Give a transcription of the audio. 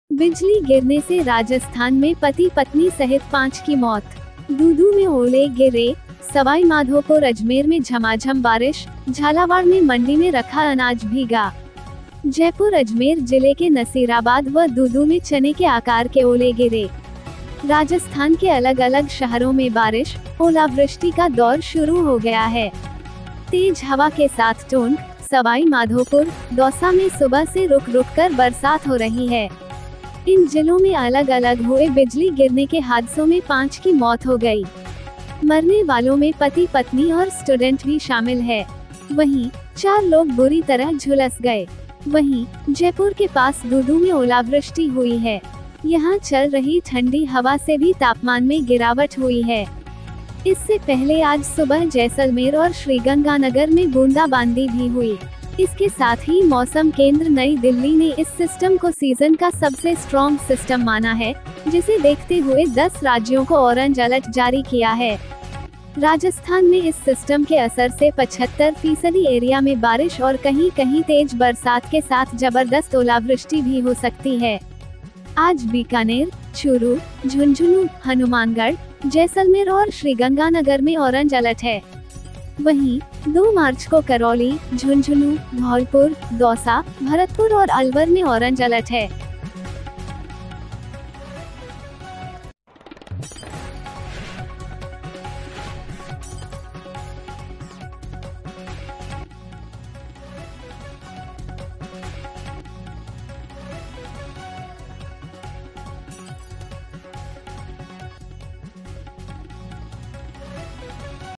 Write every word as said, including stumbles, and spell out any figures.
बिजली गिरने से राजस्थान में पति पत्नी सहित पाँच की मौत। दूदू में ओले गिरे, सवाई माधोपुर अजमेर में झमाझम बारिश, झालावाड़ में मंडी में रखा अनाज भीगा। जयपुर अजमेर जिले के नसीराबाद व दूदू में चने के आकार के ओले गिरे। राजस्थान के अलग अलग शहरों में बारिश, ओलावृष्टि का दौर शुरू हो गया है। तेज हवा के साथ टोंक, सवाई माधोपुर, दौसा में सुबह से रुक रुक कर बरसात हो रही है। इन जिलों में अलग अलग हुए बिजली गिरने के हादसों में पाँच की मौत हो गई। मरने वालों में पति पत्नी और स्टूडेंट भी शामिल है। वहीं चार लोग बुरी तरह झुलस गए। वहीं जयपुर के पास दूदू में ओलावृष्टि हुई है। यहाँ चल रही ठंडी हवा से भी तापमान में गिरावट हुई है। इससे पहले आज सुबह जैसलमेर और श्रीगंगानगर में बूंदाबांदी भी हुई। इसके साथ ही मौसम केंद्र नई दिल्ली ने इस सिस्टम को सीजन का सबसे स्ट्रॉन्ग सिस्टम माना है, जिसे देखते हुए दस राज्यों को ऑरेंज अलर्ट जारी किया है। राजस्थान में इस सिस्टम के असर से पचहत्तर फीसदी एरिया में बारिश और कहीं कहीं तेज बरसात के साथ जबरदस्त ओलावृष्टि भी हो सकती है। आज बीकानेर, चूरू, झुंझुनू, हनुमानगढ़, जैसलमेर और श्रीगंगानगर में ऑरेंज अलर्ट है। वहीं दो मार्च को करौली, झुंझुनू, धौलपुर, दौसा, भरतपुर और अलवर में ऑरेंज अलर्ट है।